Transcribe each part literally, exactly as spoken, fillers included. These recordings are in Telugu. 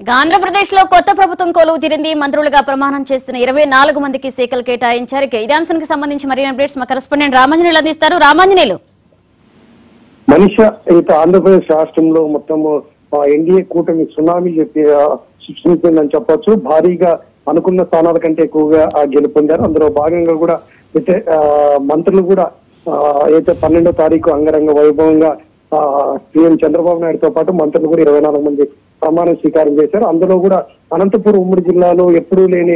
ఆంధ్రప్రదేశ్ లో కొత్త ప్రభుత్వం కొలువు తీరింది. మంత్రులుగా ప్రమాణం చేస్తున్న ఇరవై నాలుగు మందికి శాఖలు కేటాయించారు. ఇదే అంశానికి సంబంధించి మరిన్ని అప్డేట్స్ మా కరెస్పాండెంట్ రామాంజనేయులు అందిస్తారు. రామాంజనేయులు, మనిష అయితే ఆంధ్రప్రదేశ్ రాష్ట్రంలో మొత్తం ఎన్డీఏ కూటమి సునామీ చెప్పి సృష్టించిందని చెప్పొచ్చు. భారీగా అనుకున్న స్థానాల కంటే ఎక్కువగా గెలుపొందారు. అందులో భాగంగా కూడా అయితే మంత్రులు కూడా అయితే పన్నెండో తారీఖు అంగరంగ వైభవంగా సీఎం చంద్రబాబు నాయుడుతో పాటు మంత్రులు కూడా ఇరవై నాలుగు మంది ప్రమాణ స్వీకారం చేశారు. అందులో కూడా అనంతపురం ఉమ్మడి జిల్లాలో ఎప్పుడూ లేని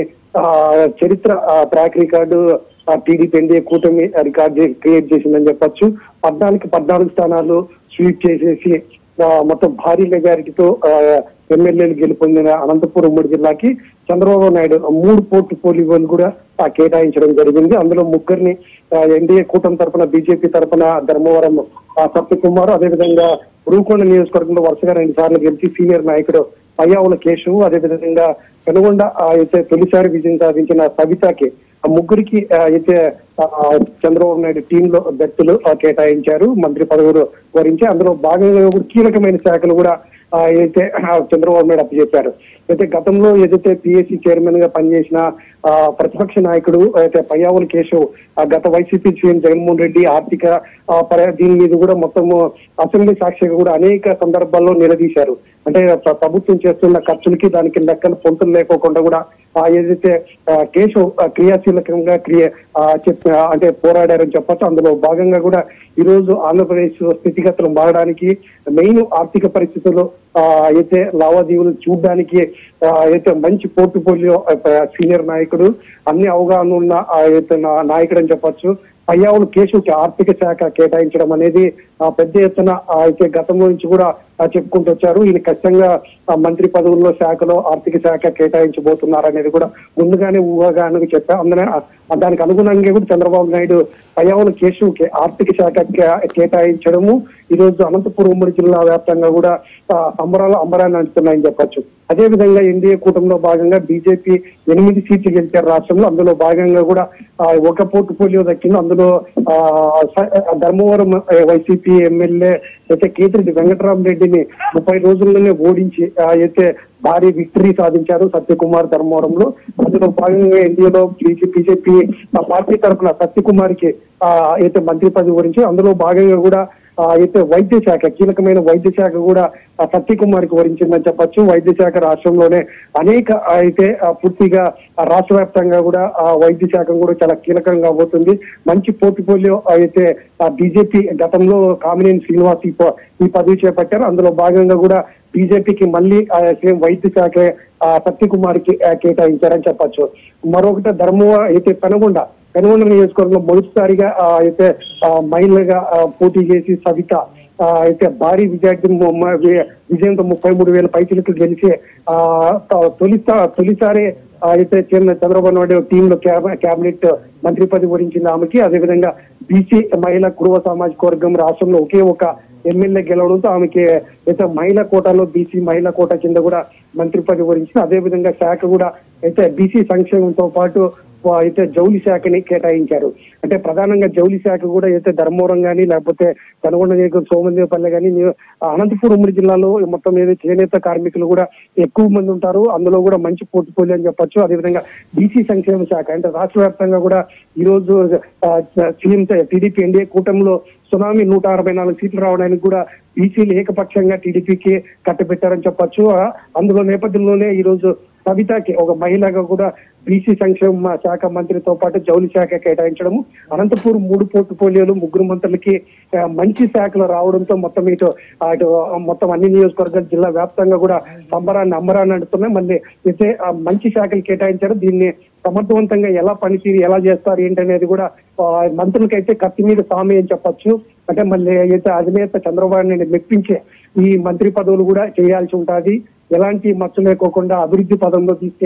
చరిత్ర ట్రాక్ రికార్డు టీడీపీ ఎన్డీఏ కూటమి రికార్డు క్రియేట్ చేసిందని చెప్పొచ్చు. పద్నాలుగు పద్నాలుగు స్థానాలు స్వీప్ చేసేసి మొత్తం భారీ మెజారిటీతో ఎమ్మెల్యేలు గెలుపొందిన అనంతపురం ఉమ్మడి జిల్లాకి చంద్రబాబు నాయుడు మూడు పోర్టుఫోలియోలు కూడా కేటాయించడం జరిగింది. అందులో ముగ్గురిని ఎన్డీఏ కూటమి తరఫున బీజేపీ తరఫున ధర్మవరం సత్యకుమార్, అదేవిధంగా రూకొండ నియోజకవర్గంలో వరుసగా రెండు సార్లు గెలిచి సీనియర్ నాయకుడు పయ్యావుల కేశవ్, అదేవిధంగా పెనుగొండ అయితే తొలిసారి విజయం సాధించిన సవితకి ఆ ముగ్గురికి అయితే చంద్రబాబు నాయుడు టీంలో బెర్తులు కేటాయించారు, మంత్రి పదవులు వరించి. అందులో భాగంగా కీలకమైన శాఖలు కూడా అయితే చంద్రబాబు నాయుడు అప్పచెప్పారు. అయితే గతంలో ఏదైతే పిఎస్సి చైర్మన్ గా పనిచేసిన ప్రతిపక్ష నాయకుడు అయితే పయ్యావుల కేశవ్ గత వైసీపీ సీఎం జగన్మోహన్ రెడ్డి ఆర్థిక దీని మీద కూడా మొత్తము అసెంబ్లీ సాక్షిగా కూడా అనేక సందర్భాల్లో నిలదీశారు. అంటే ప్రభుత్వం చేస్తున్న ఖర్చులకి దానికి లెక్కలు పొంతులు లేకోకుండా కూడా ఏదైతే కేశవ్ క్రియాశీలకంగా క్రియ అంటే పోరాడారని చెప్పచ్చు. అందులో భాగంగా కూడా ఈ రోజు ఆంధ్రప్రదేశ్ స్థితిగతులు మారడానికి మెయిన్ ఆర్థిక పరిస్థితుల్లో అయితే లావాదేవీలు చూడడానికి అయితే మంచి పోర్టుఫోలియో సీనియర్ నాయకుడు, అన్ని అవగాహన ఉన్న అయితే నాయకుడు అని చెప్పచ్చు. పయ్యావులు కేశవ్కి ఆర్థిక శాఖ కేటాయించడం అనేది పెద్ద ఎత్తున అయితే గతంలో నుంచి కూడా చెప్పుకుంటూ వచ్చారు. ఈయన ఖచ్చితంగా మంత్రి పదవుల్లో శాఖలో ఆర్థిక శాఖ కేటాయించబోతున్నారు అనేది కూడా ముందుగానే ఊహాగానకు చెప్పారు. అందునే దానికి అనుగుణంగా కూడా చంద్రబాబు నాయుడు పయ్యావుల కేశవ్కి ఆర్థిక శాఖ కేటాయించడము ఈ రోజు అనంతపురం ఉమ్మడి జిల్లా వ్యాప్తంగా కూడా సంబరాలు అంబరాన్ని అంటున్నాయని చెప్పొచ్చు. అదేవిధంగా ఎన్డీఏ కూటమిలో భాగంగా బీజేపీ ఎనిమిది సీట్లు గెలిచారు రాష్ట్రంలో. అందులో భాగంగా కూడా ఒక పోర్టుఫోలియో దక్కింది. అందులో ధర్మవరం వైసీపీ ఎమ్మెల్యే అయితే కేతిరెడ్డి వెంకటరామరెడ్డిని ముప్పై రోజుల్లోనే ఓడించి అయితే భారీ విక్టరీ సాధించారు సత్యకుమార్ ధర్మవరంలో. అందులో భాగంగా ఎన్డీఏలో బీజేపీ పార్టీ తరఫున సత్యకుమార్ కి అయితే మంత్రి పదవి గురించి. అందులో భాగంగా కూడా అయితే వైద్య శాఖ కీలకమైన వైద్య శాఖ కూడా సత్యకుమార్ కి వరించిందని చెప్పచ్చు. వైద్య శాఖ రాష్ట్రంలోనే అనేక అయితే పూర్తిగా రాష్ట్ర వ్యాప్తంగా కూడా వైద్య శాఖ కూడా చాలా కీలకంగా పోతుంది. మంచి పోర్టుఫోలియో అయితే బీజేపీ గతంలో కామినేని శ్రీనివాస్ ఈ పదవి చేపట్టారు. అందులో భాగంగా కూడా బీజేపీకి మళ్ళీ సేమ్ వైద్య శాఖ సత్యకుమార్ కి కేటాయించారని చెప్పచ్చు. మరొకటి ధర్మ అయితే పెనుగొండ పెనుగొండ నియోజకవర్గంలో మొదటిసారిగా అయితే మహిళగా పోటీ చేసి సవిత అయితే భారీ విజయార్థి విజయంతో ముప్పై మూడు వేల పైసలకు గెలిచి ఆ తొలి తొలిసారి అయితే చంద్రబాబు నాయుడు టీంలో కేబినెట్ మంత్రి పదవి వరించింది ఆమెకి. అదేవిధంగా బీసీ మహిళా కురువ సామాజిక వర్గం రాష్ట్రంలో ఒకే ఒక ఎమ్మెల్యే గెలవడంతో ఆమెకి అయితే మహిళా కోటాలో బీసీ మహిళా కోటా కింద కూడా మంత్రి పదవి వరించింది. అదేవిధంగా శాఖ కూడా అయితే బీసీ సంక్షేమంతో పాటు అయితే జౌలి శాఖని కేటాయించారు. అంటే ప్రధానంగా జౌలి శాఖ కూడా అయితే ధర్మవరం కానీ లేకపోతే పెనుగొండ నియోజకవర్గం సోమదేవపల్లె కానీ అనంతపురం ఉమ్మడి జిల్లాలో మొత్తం ఏదైతే చేనేత కార్మికులు కూడా ఎక్కువ మంది ఉంటారు. అందులో కూడా మంచి పోర్టుఫోలియో అని చెప్పొచ్చు. అదేవిధంగా బీసీ సంక్షేమ శాఖ అంటే రాష్ట్ర వ్యాప్తంగా కూడా ఈ రోజు సీఎం టీడీపీ ఎన్డీఏ కూటమిలో సునామీ నూట అరవై నాలుగు సీట్లు రావడానికి కూడా బీసీలు ఏకపక్షంగా టీడీపీకి కట్టబెట్టారని చెప్పొచ్చు. అందులో నేపథ్యంలోనే ఈ రోజు సవితకి ఒక మహిళగా కూడా బీసీ సంక్షేమ శాఖ మంత్రితో పాటు జౌలి శాఖ కేటాయించడము, అనంతపూర్ మూడు పోర్టుఫోలియోలు ముగ్గురు మంత్రులకి మంచి శాఖలు రావడంతో మొత్తం ఇటు అటు మొత్తం అన్ని నియోజకవర్గాల జిల్లా వ్యాప్తంగా కూడా సంబరాన్ని అంబరాన్ని నడుస్తున్నాయి. మళ్ళీ అయితే మంచి శాఖలు కేటాయించారు. దీన్ని సమర్థవంతంగా ఎలా పనితీరు ఎలా చేస్తారు ఏంటనేది కూడా మంత్రులకైతే కత్తి మీద సామి అని చెప్పొచ్చు. అంటే మళ్ళీ అయితే అధినేత చంద్రబాబు నాయుడు మెప్పించే ఈ మంత్రి పదవులు కూడా చేయాల్సి ఉంటుంది. ఎలాంటి మచ్చ లేకోకుండా అభివృద్ధి పదంలో తీసుకెళ్లి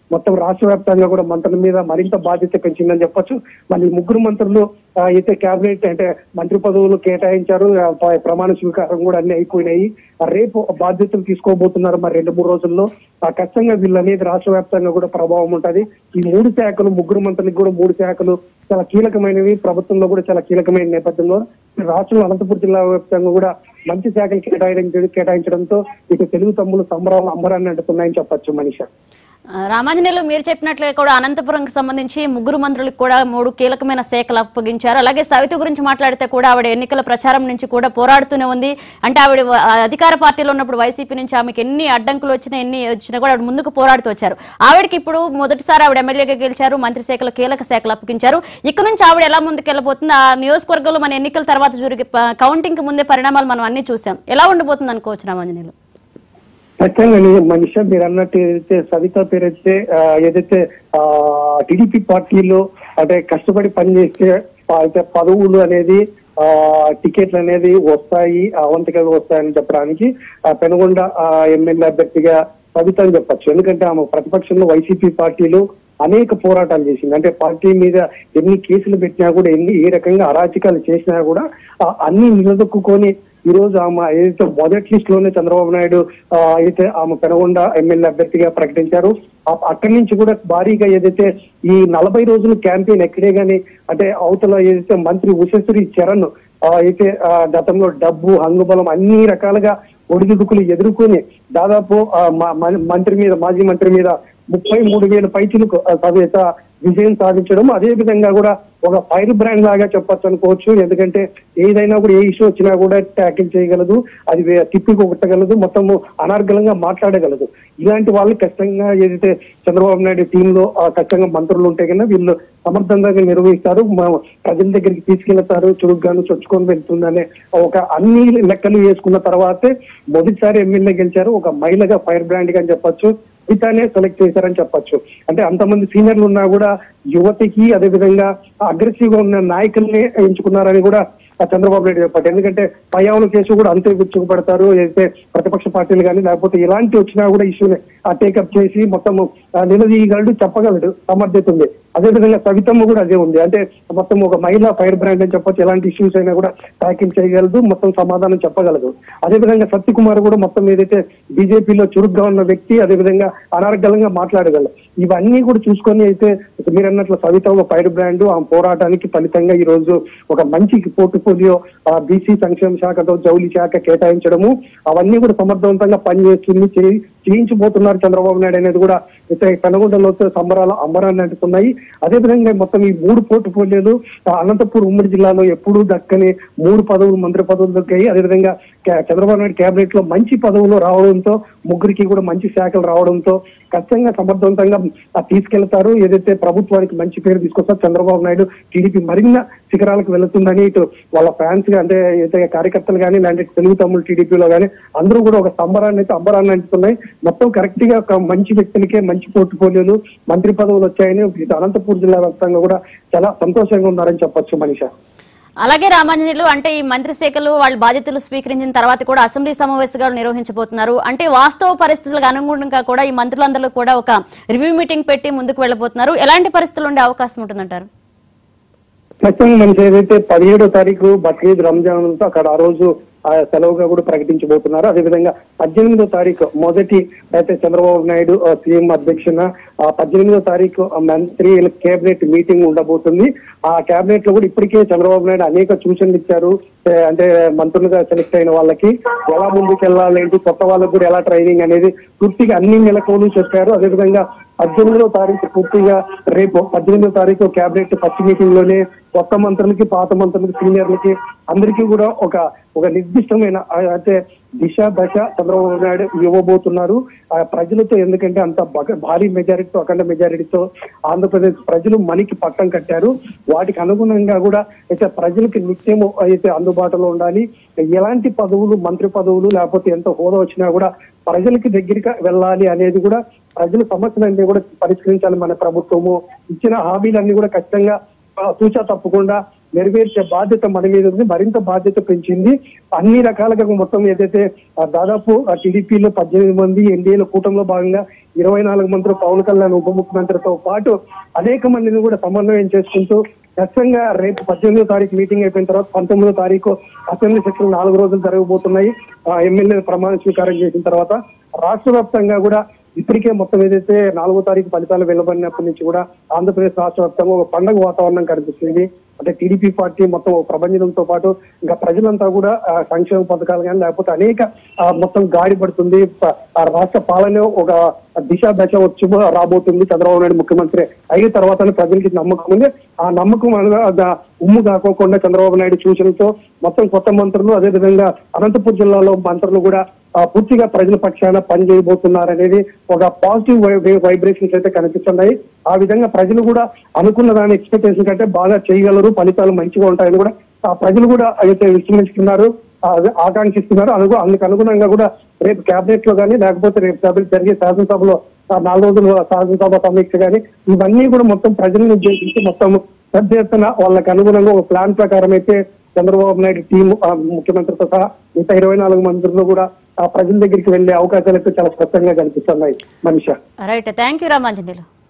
మొత్తం రాష్ట్ర వ్యాప్తంగా కూడా మంత్రుల మీద మరింత బాధ్యత పెంచిందని చెప్పొచ్చు. మళ్ళీ ముగ్గురు మంత్రులు అయితే కేబినెట్ అంటే మంత్రి పదవులు కేటాయించారు, ప్రమాణ స్వీకారం కూడా అన్ని అయిపోయినాయి. రేపు బాధ్యతలు తీసుకోబోతున్నారు మరి రెండు మూడు రోజుల్లో. ఖచ్చితంగా వీళ్ళు అనేది రాష్ట్ర వ్యాప్తంగా కూడా ప్రభావం ఉంటది. ఈ మూడు శాఖలు ముగ్గురు మంత్రులకు కూడా మూడు శాఖలు చాలా కీలకమైనవి, ప్రభుత్వంలో కూడా చాలా కీలకమైన నేపథ్యంలో రాష్ట్రంలో అనంతపురం జిల్లా వ్యాప్తంగా కూడా మంచి శాఖలు కేటాయించడం కేటాయించడంతో ఇటు తెలుగు తమ్ములు సంబరాలు అంబరాన్ని అంటున్నాయని చెప్పొచ్చు మనీషా. రామాంజనేయులు మీరు చెప్పినట్లే కూడా అనంతపురంకి సంబంధించి ముగ్గురు మంత్రులకు కూడా మూడు కీలకమైన శాఖలు అప్పగించారు. అలాగే సవిత గురించి మాట్లాడితే కూడా ఆవిడ ఎన్నికల ప్రచారం నుంచి కూడా పోరాడుతూనే ఉంది. అంటే ఆవిడ అధికార పార్టీలో ఉన్నప్పుడు వైసీపీ నుంచి ఆమెకి ఎన్ని అడ్డంకులు వచ్చినా ఎన్ని వచ్చినా కూడా ఆవిడ ముందుకు పోరాడుతూ వచ్చారు. ఆవిడకి ఇప్పుడు మొదటిసారి ఆవిడ ఎమ్మెల్యేగా గెలిచారు, మంత్రి శాఖల కీలక శాఖలు అప్పగించారు. ఇక్కడ నుంచి ఆవిడ ఎలా ముందుకు వెళ్ళబోతుంది? ఆ నియోజకవర్గంలో మన ఎన్నికల తర్వాత జరిగే కౌంటింగ్ కి ముందే పరిణామాలు మనం అన్ని చూసాం. ఎలా ఉండబోతుంది అనుకోవచ్చు రామాంజనేయులు? ఖచ్చితంగా మనిషి మీరు అన్నట్టు ఏదైతే సవిత పేరైతే ఏదైతే ఆ టీడీపీ పార్టీలో అంటే కష్టపడి పనిచేస్తే అయితే పదవులు అనేది ఆ టికెట్లు అనేది వస్తాయి, అవంతికగా వస్తాయని చెప్పడానికి పెనుగొండ ఎమ్మెల్యే అభ్యర్థిగా సవిత అని చెప్పచ్చు. ఎందుకంటే ఆమె ప్రతిపక్షంలో వైసీపీ పార్టీలో అనేక పోరాటాలు చేసింది. అంటే పార్టీ మీద ఎన్ని కేసులు పెట్టినా కూడా ఎన్ని ఏ రకంగా అరాచకాలు చేసినా కూడా అన్ని నిలదొక్కుని ఈ రోజు ఆమె ఏదైతే మొదటి లిస్ట్ లోనే చంద్రబాబు నాయుడు అయితే ఆమె పెనుగొండ ఎమ్మెల్యే అభ్యర్థిగా ప్రకటించారు. అక్కడి నుంచి కూడా భారీగా ఏదైతే ఈ నలభై రోజులు క్యాంపెయిన్ ఎక్కడే గానీ అంటే అవతల ఏదైతే మంత్రి ఉషశ్రీ చరణ్ అయితే గతంలో డబ్బు హంగుబలం అన్ని రకాలుగా ఒడిదుడుకులు ఎదుర్కొని దాదాపు మంత్రి మీద మాజీ మంత్రి మీద ముప్పై మూడు వేల పైచులకు సవిత విజయం సాధించడం, అదే విధంగా కూడా ఒక ఫైర్ బ్రాండ్ లాగా చెప్పొచ్చు అనుకోవచ్చు. ఎందుకంటే ఏదైనా కూడా ఏ ఇష్యూ వచ్చినా కూడా ట్యాకిల్ చేయగలదు, అది తిప్పి కొట్టగలదు, మొత్తము అనర్గళంగా మాట్లాడగలదు. ఇలాంటి వాళ్ళు ఖచ్చితంగా ఏదైతే చంద్రబాబు నాయుడు టీంలో ఖచ్చితంగా మంత్రులు ఉంటే కన్నా వీళ్ళు సమర్థంగా నిర్వహిస్తారు, ప్రజల దగ్గరికి తీసుకెళ్తారు, చురుగ్గాను చొచ్చుకొని వెళ్తుందనే ఒక అన్ని లెక్కలు వేసుకున్న తర్వాతే మొదటిసారి ఎమ్మెల్యే గెలిచారు. ఒక మహిళగా ఫైర్ బ్రాండ్ గా చెప్పొచ్చు, ఇతనే సెలెక్ట్ చేశారని చెప్పొచ్చు. అంటే అంతమంది సీనియర్లు ఉన్నా కూడా యువతికి అదే విధంగా అగ్రెసివ్ గా ఉన్న నాయకుల్ని ఎంచుకున్నారని కూడా చంద్రబాబు నాయుడు చెప్పారు. ఎందుకంటే పయ్యావుల కేసు కూడా అంతే గుర్తుపడతారు, అయితే ప్రతిపక్ష పార్టీలు కానీ లేకపోతే ఎలాంటి వచ్చినా కూడా ఇష్యూని టేకప్ చేసి మొత్తం నిలదీయగలడు, చెప్పగలడు, సమర్థత ఉంది. అదేవిధంగా సవితమ్మ కూడా అదే ఉంది. అంటే మొత్తం ఒక మహిళా ఫైర్ బ్రాండ్ అని చెప్పొచ్చు, ఎలాంటి ఇష్యూస్ అయినా కూడా ట్యాకిల్ చేయగలదు, మొత్తం సమాధానం చెప్పగలదు. అదేవిధంగా సత్యకుమార్ కూడా మొత్తం ఏదైతే బీజేపీలో చురుగ్గా ఉన్న వ్యక్తి, అదేవిధంగా అనర్గళంగా మాట్లాడగలరు. ఇవన్నీ కూడా చూసుకొని అయితే మీరు అన్నట్లు సవిత ఒక ఫైర్ బ్రాండ్, ఆ పోరాటానికి ఫలితంగా ఈ రోజు ఒక మంచి పోర్ట్ఫోలియో బీసీ సంక్షేమ శాఖతో జౌలి శాఖ కేటాయించడము అవన్నీ కూడా సమర్థవంతంగా పనిచేస్తుంది చేయించబోతున్నారు చంద్రబాబు నాయుడు అనేది కూడా అయితే పెనుగొండలో సంబరాలు అంబరాన్ని అంటున్నాయి. అదేవిధంగా మొత్తం ఈ మూడు పోర్ట్ఫోలియోలు అనంతపురం ఉమ్మడి జిల్లాలో ఎప్పుడూ దక్కని మూడు పదవులు మంత్రి పదవులు దక్కాయి. అదేవిధంగా చంద్రబాబు నాయుడు కేబినెట్ లో మంచి పదవులు రావడంతో ముగ్గురికి కూడా మంచి శాఖలు రావడంతో ఖచ్చితంగా సమర్థవంతంగా తీసుకెళ్తారు. ఏదైతే ప్రభుత్వానికి మంచి పేరు తీసుకొస్తారు చంద్రబాబు నాయుడు, టీడీపీ మరిన్న శిఖరాలకు వెళుతుందని ఇటు వాళ్ళ ఫ్యాన్స్ గా అంటే అయితే కార్యకర్తలు కానీ లేదంటే తెలుగు తమ్ముళ్ళు టీడీపీలో కానీ అందరూ కూడా ఒక సంబరాన్ని అయితే అంబరాన్ని అంటున్నాయి. మొత్తం కరెక్ట్ గా ఒక మంచి వ్యక్తులకే మంచి పోర్ట్ఫోలియోలు మంత్రి పదవులు వచ్చాయని అనంతపురం జిల్లా వ్యాప్తంగా కూడా చాలా సంతోషంగా ఉన్నారని చెప్పొచ్చు మనీషా. అలాగే రామాంజనేయులు అంటే ఈ మంత్రి శాఖలు వాళ్ళ బాధ్యతలు స్వీకరించిన తర్వాత కూడా అసెంబ్లీ సమావేశాలు నిర్వహించబోతున్నారు. అంటే వాస్తవ పరిస్థితులకు అనుగుణంగా కూడా ఈ మంత్రులందరూ కూడా ఒక రివ్యూ మీటింగ్ పెట్టి ముందుకు వెళ్ళబోతున్నారు. ఎలాంటి పరిస్థితులు ఉండే అవకాశం ఉంటుందంటారు? ఖచ్చితంగా మనకి ఏదైతే పదిహేడో తారీఖు బక్రీద్ రంజాన్ ఉందో అక్కడ ఆ రోజు సెలవుగా కూడా ప్రకటించబోతున్నారు. అదేవిధంగా పద్దెనిమిదో తారీఖు మొదటి అయితే చంద్రబాబు నాయుడు సీఎం అధ్యక్షన పద్దెనిమిదో తారీఖు మంత్రి కేబినెట్ మీటింగ్ ఉండబోతుంది. ఆ కేబినెట్ లో కూడా ఇప్పటికే చంద్రబాబు నాయుడు అనేక సూచనలు ఇచ్చారు. అంటే మంత్రులుగా సెలెక్ట్ అయిన వాళ్ళకి ఎలా ముందుకు వెళ్ళాలి ఏంటి, కొత్త వాళ్ళకు కూడా ఎలా ట్రైనింగ్ అనేది పూర్తిగా అన్ని నెలకోలు చెప్పారు. అదేవిధంగా పద్దెనిమిదో తారీఖు పూర్తిగా రేపు పద్దెనిమిదో తారీఖు కేబినెట్ ఫస్ట్ మీటింగ్ లోనే కొత్త మంత్రులకి పాత మంత్రులకి సీనియర్లకి అందరికీ కూడా ఒక ఒక నిర్దిష్టమైన అయితే దిశ దశ చంద్రబాబు నాయుడు ఇవ్వబోతున్నారు ఆ ప్రజలతో. ఎందుకంటే అంత భారీ మెజారిటీతో అఖండ మెజారిటీతో ఆంధ్రప్రదేశ్ ప్రజలు మనకి పట్టం కట్టారు. వాటికి అనుగుణంగా కూడా అయితే ప్రజలకి నిత్యము అయితే అందుబాటులో ఉండాలి. ఎలాంటి పదవులు మంత్రి పదవులు లేకపోతే ఎంత హోదా వచ్చినా కూడా ప్రజలకి దగ్గరికి వెళ్ళాలి అనేది కూడా ప్రజల సమస్యలన్నీ కూడా పరిష్కరించాలి. మన ప్రభుత్వము ఇచ్చిన హామీలన్నీ కూడా ఖచ్చితంగా తూచా తప్పకుండా నెరవేర్చే బాధ్యత మన మీద ఉంది, మరింత బాధ్యత పెంచింది. అన్ని రకాలుగా మొత్తం ఏదైతే దాదాపు టీడీపీలో పద్దెనిమిది మంది, ఎన్డీఏలో కూటమిలో భాగంగా ఇరవై నాలుగు మంత్రులు, పవన్ కళ్యాణ్ ఉప ముఖ్యమంత్రితో పాటు అనేక మందిని కూడా సమన్వయం చేసుకుంటూ ఖచ్చితంగా రేపు పద్దెనిమిదో తారీఖు మీటింగ్ అయిపోయిన తర్వాత పంతొమ్మిదో తారీఖు అసెంబ్లీ సెషన్ నాలుగు రోజులు జరగబోతున్నాయి. ఎమ్మెల్యే ప్రమాణ స్వీకారం చేసిన తర్వాత రాష్ట్ర వ్యాప్తంగా కూడా ఇప్పటికే మొత్తం ఏదైతే నాలుగో తారీఖు ఫలితాలు వెలువడినప్పటి నుంచి కూడా ఆంధ్రప్రదేశ్ రాష్ట్ర వ్యాప్తంగా ఒక పండుగ వాతావరణం కనిపిస్తుంది. అంటే టీడీపీ పార్టీ మొత్తం ప్రభంజనంతో పాటు ఇంకా ప్రజలంతా కూడా సంక్షేమ పథకాలు కానీ లేకపోతే అనేక మొత్తం గాడి పడుతుంది. రాష్ట్ర పాలన ఒక దిశ దశ వచ్చి రాబోతుంది. చంద్రబాబు నాయుడు ముఖ్యమంత్రి అయిన తర్వాత ప్రజలకి నమ్మకం ఉంది. ఆ నమ్మకం ఉమ్ము కాకోకుండా చంద్రబాబు నాయుడు సూచనలతో మొత్తం కొత్త మంత్రులు, అదేవిధంగా అనంతపురం జిల్లాలో మంత్రులు కూడా పూర్తిగా ప్రజల పక్షాన పనిచేయబోతున్నారనేది ఒక పాజిటివ్ వైబ్రేషన్స్ అయితే కనిపిస్తున్నాయి. ఆ విధంగా ప్రజలు కూడా అనుకున్న దాని ఎక్స్పెక్టేషన్ కంటే బాగా చేయగలరు, ఫలితాలు మంచిగా ఉంటాయని కూడా ఆ ప్రజలు కూడా అయితే విశ్లేషిస్తున్నారు, ఆకాంక్షిస్తున్నారు. అను అందుకు అనుగుణంగా కూడా రేపు కేబినెట్ లో కానీ లేకపోతే రేపు సభలు జరిగే శాసనసభలో నాలుగు రోజులు శాసనసభ సమీక్ష కానీ ఇవన్నీ కూడా మొత్తం ప్రజలను ఉద్దేశించి మొత్తం పెద్ద ఎత్తున వాళ్ళకి అనుగుణంగా ఒక ప్లాన్ ప్రకారం అయితే చంద్రబాబు నాయుడు టీం ముఖ్యమంత్రితో సహా మిగతా ఇరవై నాలుగు మంత్రులు కూడా ఆ ప్రజల దగ్గరికి వెళ్లే అవకాశాలు అయితే చాలా స్పష్టంగా కనిపిస్తున్నాయి. మనిష రైట్, థ్యాంక్ యూ రామాంజనేయులు.